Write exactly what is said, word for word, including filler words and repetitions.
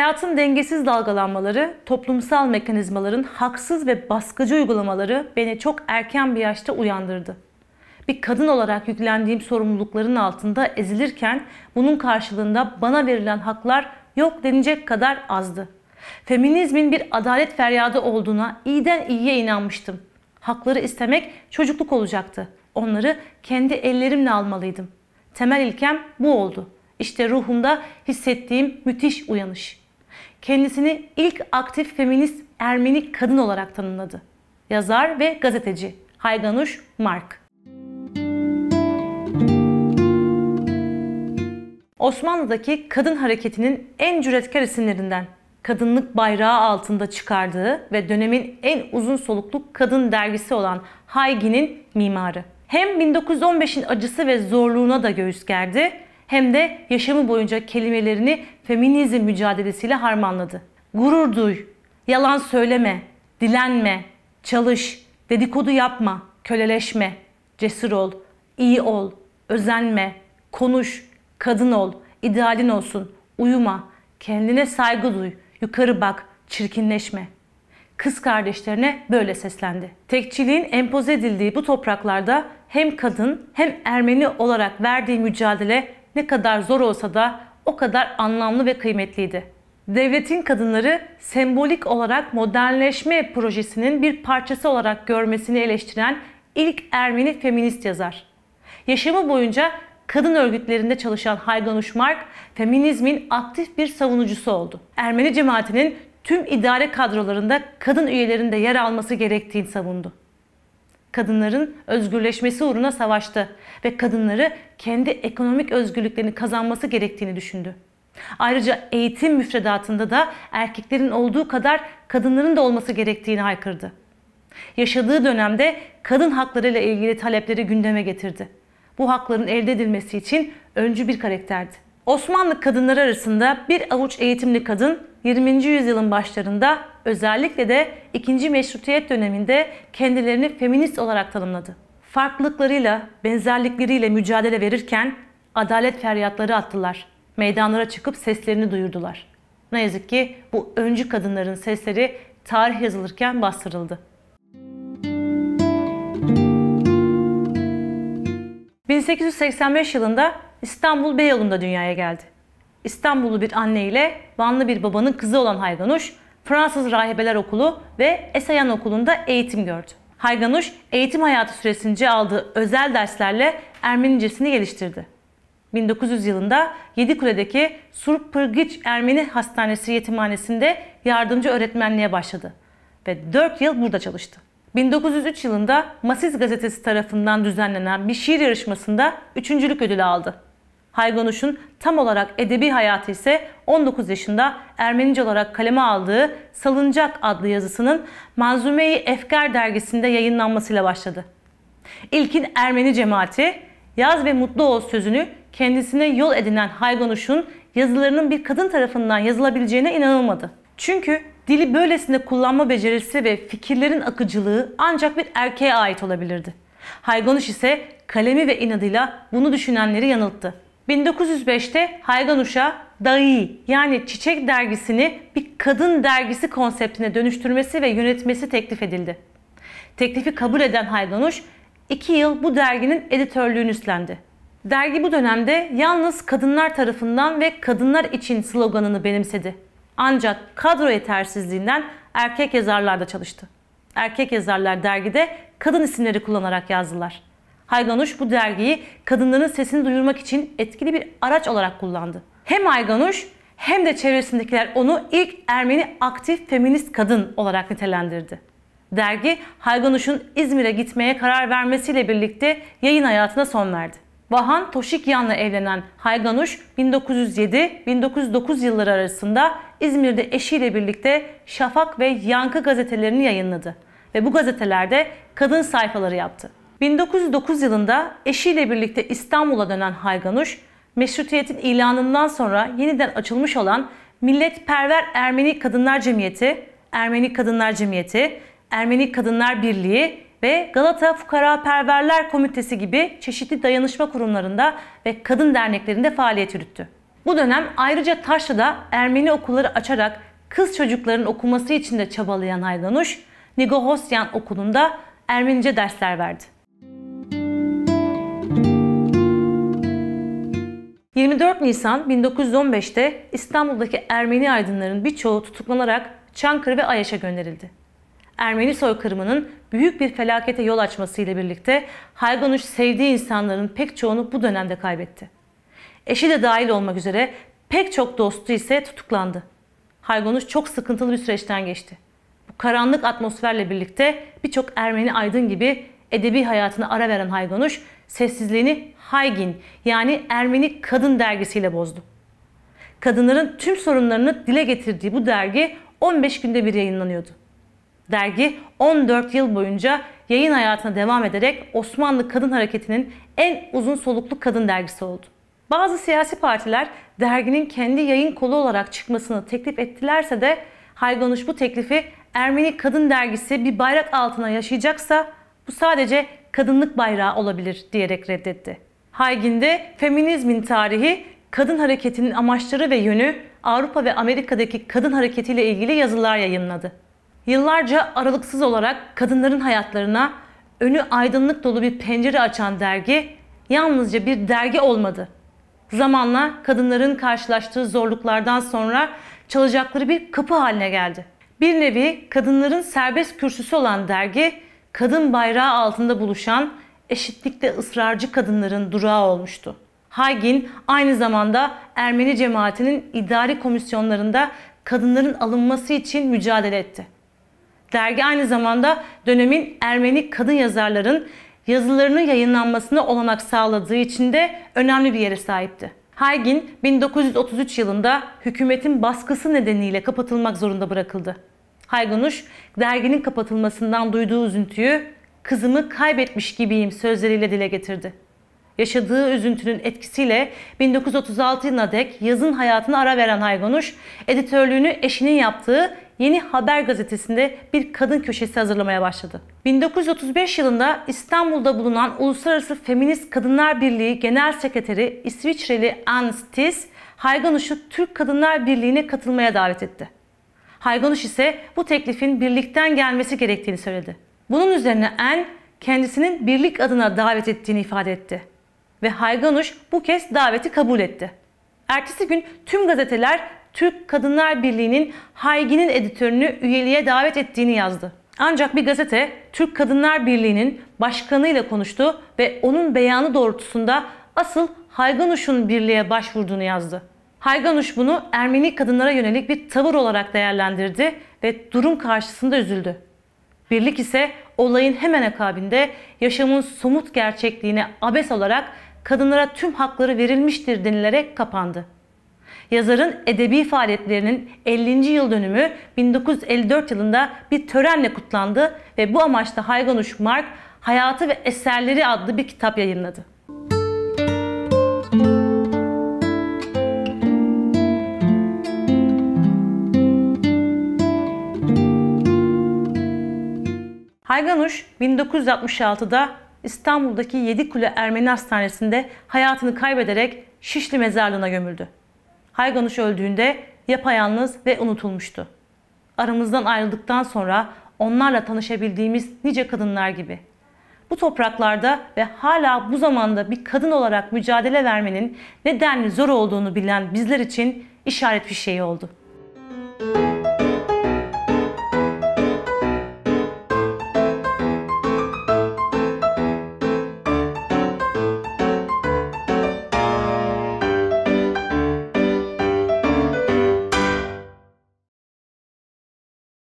Hayatın dengesiz dalgalanmaları, toplumsal mekanizmaların haksız ve baskıcı uygulamaları beni çok erken bir yaşta uyandırdı. Bir kadın olarak yüklendiğim sorumlulukların altında ezilirken bunun karşılığında bana verilen haklar yok denecek kadar azdı. Feminizmin bir adalet feryadı olduğuna iyiden iyiye inanmıştım. Hakları istemek çocukluk olacaktı. Onları kendi ellerimle almalıydım. Temel ilkem bu oldu. İşte ruhumda hissettiğim müthiş uyanış. Kendisini ilk aktif feminist Ermeni kadın olarak tanımladı. Yazar ve gazeteci Hayganush Mark. Osmanlı'daki kadın hareketinin en cüretkar isimlerinden, kadınlık bayrağı altında çıkardığı ve dönemin en uzun soluklu kadın dergisi olan Haygi'nin mimarı. Hem bin dokuz yüz on beşin acısı ve zorluğuna da göğüs gerdi, hem de yaşamı boyunca kelimelerini feminizm mücadelesiyle harmanladı. Gurur duy, yalan söyleme, dilenme, çalış, dedikodu yapma, köleleşme, cesur ol, iyi ol, özenme, konuş, kadın ol, idealin olsun, uyuma, kendine saygı duy, yukarı bak, çirkinleşme. Kız kardeşlerine böyle seslendi. Tekçiliğin empoze edildiği bu topraklarda hem kadın hem Ermeni olarak verdiği mücadele ne kadar zor olsa da o kadar anlamlı ve kıymetliydi. Devletin kadınları sembolik olarak modernleşme projesinin bir parçası olarak görmesini eleştiren ilk Ermeni feminist yazar. Yaşamı boyunca kadın örgütlerinde çalışan Hayganush Mark, feminizmin aktif bir savunucusu oldu. Ermeni cemaatinin tüm idare kadrolarında kadın üyelerin de yer alması gerektiğini savundu. Kadınların özgürleşmesi uğruna savaştı ve kadınları kendi ekonomik özgürlüklerini kazanması gerektiğini düşündü. Ayrıca eğitim müfredatında da erkeklerin olduğu kadar kadınların da olması gerektiğini haykırdı. Yaşadığı dönemde kadın haklarıyla ilgili talepleri gündeme getirdi. Bu hakların elde edilmesi için öncü bir karakterdi. Osmanlı kadınları arasında bir avuç eğitimli kadın yirminci yüzyılın başlarında özellikle de ikinci Meşrutiyet döneminde kendilerini feminist olarak tanımladı. Farklılıklarıyla, benzerlikleriyle mücadele verirken adalet feryatları attılar. Meydanlara çıkıp seslerini duyurdular. Ne yazık ki bu öncü kadınların sesleri tarih yazılırken bastırıldı. bin sekiz yüz seksen beş yılında İstanbul Beyoğlu'nda dünyaya geldi. İstanbullu bir anne ile Vanlı bir babanın kızı olan Hayganush, Fransız Rahibeler Okulu ve Esayan Okulu'nda eğitim gördü. Hayganush, eğitim hayatı süresince aldığı özel derslerle Ermenicesini geliştirdi. bin dokuz yüz yılında Yedikule'deki Surp Pırgıç Ermeni Hastanesi Yetimhanesi'nde yardımcı öğretmenliğe başladı ve dört yıl burada çalıştı. bin dokuz yüz üç yılında Masiz gazetesi tarafından düzenlenen bir şiir yarışmasında üçüncülük ödülü aldı. Hayganush'un tam olarak edebi hayatı ise on dokuz yaşında Ermenice olarak kaleme aldığı Salıncak adlı yazısının Manzume-i Efkar dergisinde yayınlanmasıyla başladı. İlkin Ermeni cemaati, "Yaz ve mutlu ol" sözünü kendisine yol edinen Hayganush'un yazılarının bir kadın tarafından yazılabileceğine inanılmadı. Çünkü dili böylesine kullanma becerisi ve fikirlerin akıcılığı ancak bir erkeğe ait olabilirdi. Hayganush ise kalemi ve inadıyla bunu düşünenleri yanılttı. bin dokuz yüz beşte Hayganush'a Dahi yani Çiçek dergisini bir kadın dergisi konseptine dönüştürmesi ve yönetmesi teklif edildi. Teklifi kabul eden Hayganush iki yıl bu derginin editörlüğünü üstlendi. Dergi bu dönemde yalnız kadınlar tarafından ve kadınlar için sloganını benimsedi. Ancak kadro yetersizliğinden erkek yazarlar da çalıştı. Erkek yazarlar dergide kadın isimleri kullanarak yazdılar. Hayganush bu dergiyi kadınların sesini duyurmak için etkili bir araç olarak kullandı. Hem Hayganush hem de çevresindekiler onu ilk Ermeni aktif feminist kadın olarak nitelendirdi. Dergi Hayganush'un İzmir'e gitmeye karar vermesiyle birlikte yayın hayatına son verdi. Vahan Toşikyan'la evlenen Hayganush bin dokuz yüz yedi bin dokuz yüz dokuz yılları arasında İzmir'de eşiyle birlikte Şafak ve Yankı gazetelerini yayınladı ve bu gazetelerde kadın sayfaları yaptı. bin dokuz yüz dokuz yılında eşiyle birlikte İstanbul'a dönen Hayganush, Meşrutiyet'in ilanından sonra yeniden açılmış olan Milletperver Ermeni Kadınlar Cemiyeti, Ermeni Kadınlar Cemiyeti, Ermeni Kadınlar Birliği ve Galata Fukaraperverler Komitesi gibi çeşitli dayanışma kurumlarında ve kadın derneklerinde faaliyet yürüttü. Bu dönem ayrıca Taşlı'da Ermeni okulları açarak kız çocukların okuması için de çabalayan Hayganuş, Nigahosyan Okulu'nda Ermenice dersler verdi. yirmi dört Nisan bin dokuz yüz on beş'te İstanbul'daki Ermeni aydınların birçoğu tutuklanarak Çankırı ve Ayaş'a gönderildi. Ermeni soykırımının büyük bir felakete yol açmasıyla birlikte Hayganuş sevdiği insanların pek çoğunu bu dönemde kaybetti. Eşi de dahil olmak üzere pek çok dostu ise tutuklandı. Hayganuş çok sıkıntılı bir süreçten geçti. Bu karanlık atmosferle birlikte birçok Ermeni aydın gibi edebi hayatına ara veren Hayganuş, sessizliğini Haygin yani Ermeni Kadın dergisiyle bozdu. Kadınların tüm sorunlarını dile getirdiği bu dergi on beş günde bir yayınlanıyordu. Dergi on dört yıl boyunca yayın hayatına devam ederek Osmanlı kadın hareketinin en uzun soluklu kadın dergisi oldu. Bazı siyasi partiler derginin kendi yayın kolu olarak çıkmasını teklif ettilerse de Hayganuş bu teklifi Ermeni Kadın Dergisi bir bayrak altına yaşayacaksa bu sadece kadınlık bayrağı olabilir diyerek reddetti. Haygin'de feminizmin tarihi, kadın hareketinin amaçları ve yönü, Avrupa ve Amerika'daki kadın hareketiyle ilgili yazılar yayınladı. Yıllarca aralıksız olarak kadınların hayatlarına önü aydınlık dolu bir pencere açan dergi yalnızca bir dergi olmadı. Zamanla kadınların karşılaştığı zorluklardan sonra çalacakları bir kapı haline geldi. Bir nevi kadınların serbest kürsüsü olan dergi, kadın bayrağı altında buluşan eşitlikte ısrarcı kadınların durağı olmuştu. Haygin aynı zamanda Ermeni cemaatinin idari komisyonlarında kadınların alınması için mücadele etti. Dergi aynı zamanda dönemin Ermeni kadın yazarların yazılarının yayınlanmasına olanak sağladığı için de önemli bir yere sahipti. Haygin bin dokuz yüz otuz üç yılında hükümetin baskısı nedeniyle kapatılmak zorunda bırakıldı. Hayganuş derginin kapatılmasından duyduğu üzüntüyü "Kızımı kaybetmiş gibiyim" sözleriyle dile getirdi. Yaşadığı üzüntünün etkisiyle bin dokuz yüz otuz altı yılına dek yazın hayatına ara veren Hayganuş, editörlüğünü eşinin yaptığı Yeni Haber gazetesinde bir kadın köşesi hazırlamaya başladı. bin dokuz yüz otuz beş yılında İstanbul'da bulunan Uluslararası Feminist Kadınlar Birliği Genel Sekreteri İsviçreli Anne Stis, Hayganuş'u Türk Kadınlar Birliği'ne katılmaya davet etti. Hayganuş ise bu teklifin birlikten gelmesi gerektiğini söyledi. Bunun üzerine Anne kendisinin birlik adına davet ettiğini ifade etti. Ve Hayganuş bu kez daveti kabul etti. Ertesi gün tüm gazeteler Türk Kadınlar Birliği'nin Haygin'in editörünü üyeliğe davet ettiğini yazdı. Ancak bir gazete Türk Kadınlar Birliği'nin başkanıyla konuştu ve onun beyanı doğrultusunda asıl Hayganuş'un birliğe başvurduğunu yazdı. Hayganuş bunu Ermeni kadınlara yönelik bir tavır olarak değerlendirdi ve durum karşısında üzüldü. Birlik ise olayın hemen akabinde yaşamın somut gerçekliğine abes olarak kadınlara tüm hakları verilmiştir denilerek kapandı. Yazarın edebi faaliyetlerinin ellinci yıl dönümü bin dokuz yüz elli dört yılında bir törenle kutlandı ve bu amaçla Hayganuş Mark Hayatı ve Eserleri adlı bir kitap yayınladı. Hayganuş bin dokuz yüz altmış altıda İstanbul'daki Yedikule Ermeni Hastanesi'nde hayatını kaybederek Şişli Mezarlığı'na gömüldü. Hayganuş öldüğünde yapayalnız ve unutulmuştu. Aramızdan ayrıldıktan sonra onlarla tanışabildiğimiz nice kadınlar gibi. Bu topraklarda ve hala bu zamanda bir kadın olarak mücadele vermenin nedenli zor olduğunu bilen bizler için işaret fişeği oldu.